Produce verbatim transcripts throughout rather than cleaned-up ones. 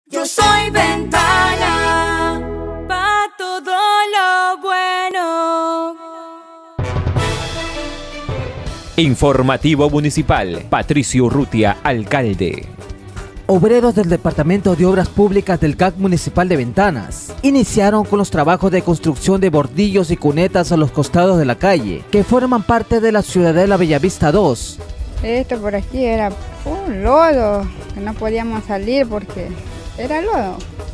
Yo soy ventana pa' todo lo bueno. Informativo Municipal. Patricio Urrutia, alcalde. Obreros del Departamento de Obras Públicas del C A C Municipal de Ventanas iniciaron con los trabajos de construcción de bordillos y cunetas a los costados de la calle, que forman parte de la Ciudadela Bellavista dos. Esto por aquí era un lodo, que no podíamos salir porque era lodo.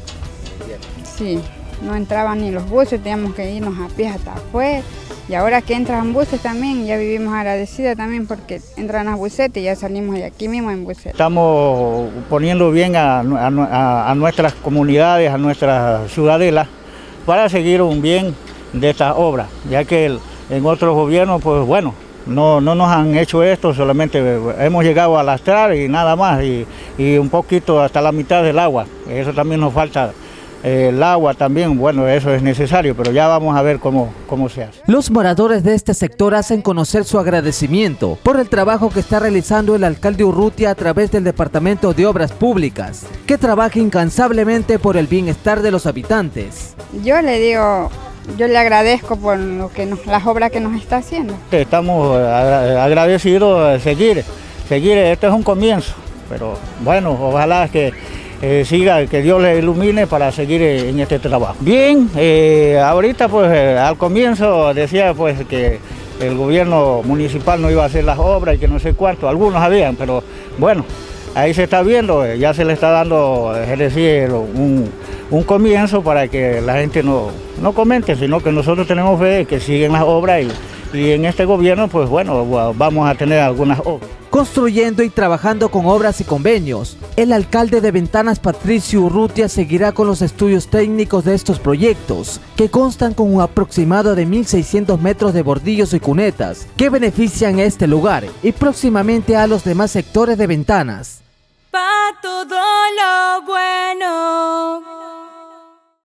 Sí, no entraban ni los buses, teníamos que irnos a pie hasta afuera. Y ahora que entran buses también, ya vivimos agradecidos también porque entran las busetas y ya salimos de aquí mismo en buseta. Estamos poniendo bien a, a, a nuestras comunidades, a nuestras ciudadelas, para seguir un bien de estas obras, ya que el, en otros gobiernos, pues bueno, no, no nos han hecho esto, solamente hemos llegado a lastrar y nada más, y, y un poquito hasta la mitad del agua, eso también nos falta. El agua también, bueno, eso es necesario, pero ya vamos a ver cómo, cómo se hace. Los moradores de este sector hacen conocer su agradecimiento por el trabajo que está realizando el alcalde Urrutia a través del Departamento de Obras Públicas, que trabaja incansablemente por el bienestar de los habitantes. Yo le digo, yo le agradezco por lo que nos, las obras que nos está haciendo. Estamos agradecidos de seguir, seguir, este es un comienzo, pero bueno, ojalá que Eh, siga, que Dios le ilumine para seguir en este trabajo. Bien, eh, ahorita pues eh, al comienzo decía pues que el gobierno municipal no iba a hacer las obras y que no sé cuánto, algunos habían, pero bueno, ahí se está viendo, eh, ya se le está dando, es decir, un, un comienzo para que la gente no, no comente, sino que nosotros tenemos fe de que siguen las obras y, y en este gobierno pues bueno, vamos a tener algunas obras. Construyendo y trabajando con obras y convenios, el alcalde de Ventanas, Patricio Urrutia, seguirá con los estudios técnicos de estos proyectos, que constan con un aproximado de mil seiscientos metros de bordillos y cunetas, que benefician a este lugar y próximamente a los demás sectores de Ventanas. Pa' todo lo bueno.